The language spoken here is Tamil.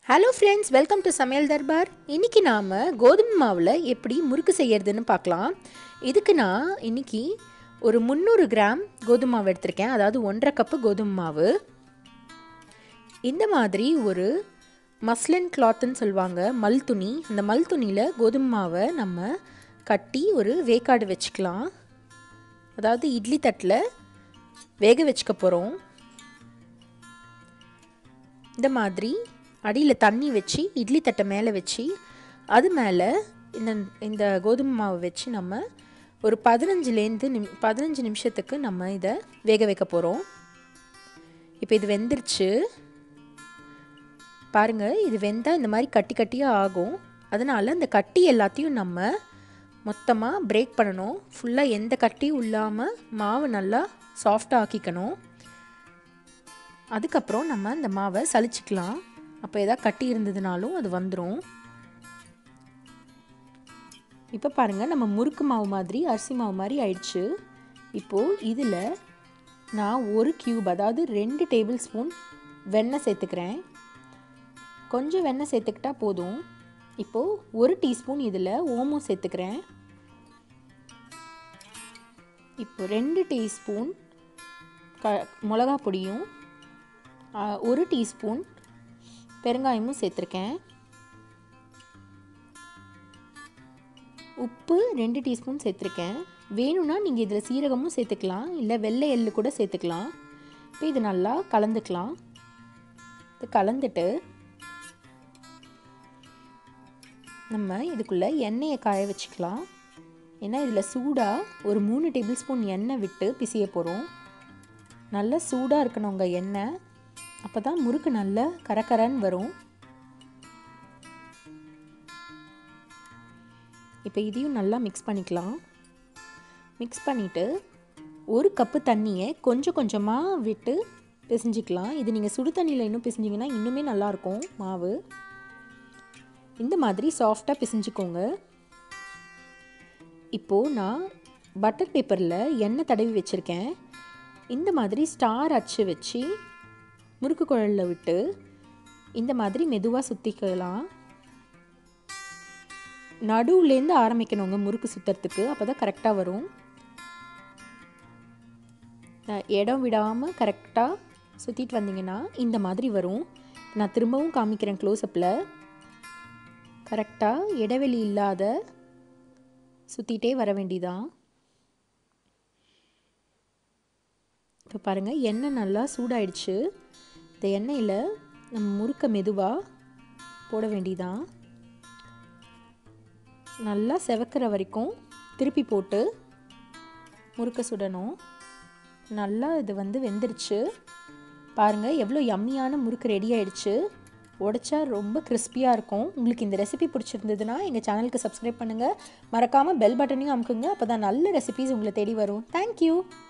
ஹலோ ஃப்ரெண்ட்ஸ், வெல்கம் டு சமையல் தர்பார். இன்றைக்கி நாம் கோதுமை மாவில் எப்படி முறுக்கு செய்யறதுன்னு பார்க்கலாம். இதுக்கு நான் இன்றைக்கி ஒரு 300 கிராம் கோதுமை மாவு எடுத்திருக்கேன். அதாவது 1.5 கப்பு கோதுமை மாவு. இந்த மாதிரி ஒரு மஸ்லின் கிளாத்துன்னு சொல்லுவாங்க, மல் துணி. அந்த மல் துணியில் கோதுமை மாவை நம்ம கட்டி ஒரு வேக்காடு வச்சுக்கலாம். அதாவது இட்லி தட்டில் வேக வச்சுக்க போகிறோம். இந்த மாதிரி அடியில் தண்ணி வச்சு இட்லி தட்டை மேலே வச்சு அது மேலே இந்த கோதுமை மாவை வச்சு நம்ம ஒரு 15 நிமிஷத்துக்கு நம்ம இதை வேக வைக்க போகிறோம். இப்போ இது வெந்துருச்சு பாருங்கள். இது வெந்தால் இந்த மாதிரி கட்டி கட்டியாக ஆகும். அதனால் அந்த கட்டி எல்லாத்தையும் நம்ம மொத்தமாக பிரேக் பண்ணணும். ஃபுல்லாக எந்த கட்டியும் இல்லாமல் மாவை நல்லா சாஃப்டாக ஆக்கிக்கணும். அதுக்கப்புறம் நம்ம அந்த மாவை சலிச்சிக்கலாம். அப்போ எதாவது கட்டி இருந்ததுனாலும் அது வந்துடும். இப்போ பாருங்கள், நம்ம முறுக்கு மாவு மாதிரி அரிசி மாவு மாதிரி ஆயிடுச்சு. இப்போது இதில் நான் ஒரு கியூப், அதாவது 2 டேபிள் ஸ்பூன் வெண்ணெய் சேர்த்துக்கிறேன். கொஞ்சம் வெண்ணெய் சேர்த்துக்கிட்டா போதும். இப்போது 1 டீஸ்பூன் இதில் ஓமம் சேர்த்துக்கிறேன். இப்போ 2 டீஸ்பூன் மிளகா பொடியும் 1 டீஸ்பூன் பெருங்காயமும் சேர்த்துருக்கேன். உப்பு 2 டீஸ்பூன் சேர்த்துருக்கேன். வேணும்னா நீங்கள் இதில் சீரகமும் சேர்த்துக்கலாம், இல்லை வெள்ளை எள்ளு கூட சேர்த்துக்கலாம். இப்போ இது நல்லா கலந்துக்கலாம். இது கலந்துட்டு நம்ம இதுக்குள்ளே எண்ணெயை காய வச்சுக்கலாம். ஏன்னா இதில் சூடாக ஒரு 3 டேபிள் ஸ்பூன் எண்ணெய் விட்டு பிசைய போகிறோம். நல்லா சூடாக இருக்கணுங்க எண்ணெய். அப்போ தான் முறுக்கு நல்லா கரகரன்னு வரும். இப்போ இதையும் நல்லா மிக்ஸ் பண்ணிக்கலாம். மிக்ஸ் பண்ணிவிட்டு 1 கப்பு தண்ணியை கொஞ்சம் கொஞ்சமாக விட்டு பிசைஞ்சிக்கலாம். இது நீங்கள் சுடு தண்ணியில் இன்னும் பிசைஞ்சிங்கன்னா இன்னுமே நல்லாயிருக்கும் மாவு. இந்த மாதிரி சாஃப்டாக பிசைஞ்சிக்கோங்க. இப்போது நான் பட்டர் பேப்பரில் எண்ணெய் தடவி வச்சுருக்கேன். இந்த மாதிரி ஸ்டார் அச்சு வச்சு முறுக்கு குழலில் விட்டு இந்த மாதிரி மெதுவாக சுற்றிக்கலாம். நடுவுலேருந்து ஆரம்பிக்கணுங்க முறுக்கு சுற்றுறதுக்கு, அப்போ தான் கரெக்டாக வரும். இடம் விடாமல் கரெக்டாக சுற்றிட்டு வந்தீங்கன்னா இந்த மாதிரி வரும். நான் திரும்பவும் காமிக்கிறேன் க்ளோஸ்அப்பில். கரெக்டாக இடைவெளி இல்லாத சுற்றிட்டே வர வேண்டியதான். இப்போ பாருங்கள், எண்ணெய் நல்லா சூடாயிடுச்சு. இந்த எண்ணெயில் நம்ம முறுக்க மெதுவாக போட வேண்டியதான். நல்லா செவக்கிற வரைக்கும் திருப்பி போட்டு முறுக்க சுடணும். நல்லா இது வெந்துருச்சு பாருங்கள். எவ்வளோ யம்மியான முறுக்கு ரெடி ஆயிடுச்சு. உடைச்சா ரொம்ப கிறிஸ்பியாக இருக்கும். உங்களுக்கு இந்த ரெசிபி பிடிச்சிருந்ததுன்னா எங்கள் சேனலுக்கு சப்ஸ்கிரைப் பண்ணுங்கள். மறக்காமல் பெல் பட்டனையும் அமுக்குங்க. அப்போ தான் நல்ல ரெசிபிஸ் உங்களை தேடி வரும். தேங்க்யூ.